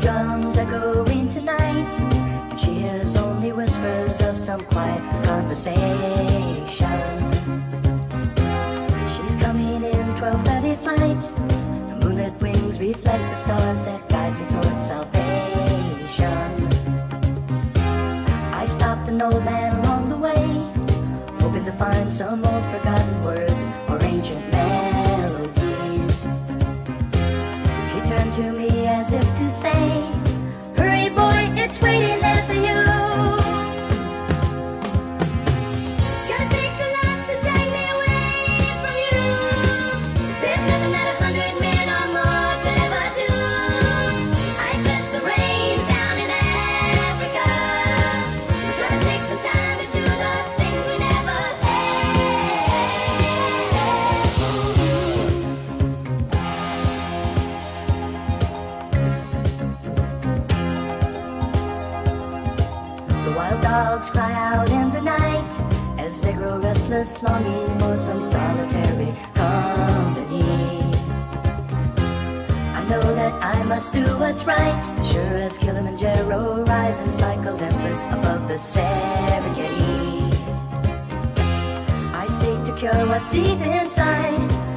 drums echoing tonight, and she hears only whispers of some quiet conversation. She's coming in 12:30 flight. The moonlit wings reflect the stars that guide me towards salvation. I stopped an old man along the way, hoping to find some old forgotten words or ancient melodies. He turned to me as if to say, "Hurry boy, it's waiting there for you." Gonna take a lot to drag me away from you. There's nothing that 100 men or more could ever do. I bless the rains down in Africa. We're gonna take some time to do the things we never The wild dogs cry out in the night as they grow restless, longing for some solitary company. I know that I must do what's right, sure as Kilimanjaro rises like Olympus above the Serengeti. I seek to cure what's deep inside,